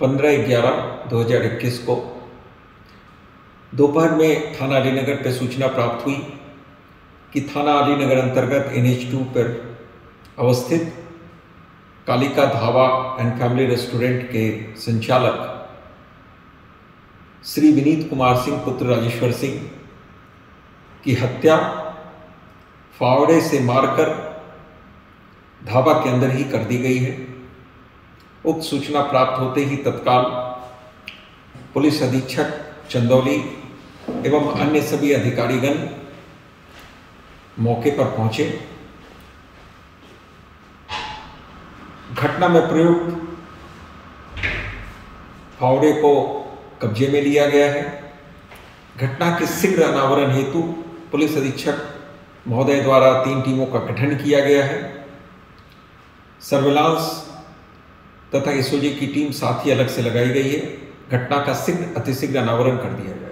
15/11/2021 को दोपहर में थाना अलीनगर पर सूचना प्राप्त हुई कि थाना अलीनगर अंतर्गत NH2 पर अवस्थित Kalika dhaba and family restaurant के संचालक श्री विनीत कुमार सिंह पुत्र राजेश्वर सिंह की हत्या फावड़े से मारकर ढाबा के अंदर ही कर दी गई है। उक्त सूचना प्राप्त होते ही तत्काल पुलिस अधीक्षक चंदौली एवं अन्य सभी अधिकारीगण मौके पर पहुंचे। घटना में प्रयुक्त फावड़े को कब्जे में लिया गया है। घटना के शीघ्र अनावरण हेतु पुलिस अधीक्षक महोदय द्वारा 3 टीमों का गठन किया गया है। सर्विलांस तथा SOG की टीम साथ ही अलग से लगाई गई है। घटना का अतिशीघ्र अनावरण कर दिया गया।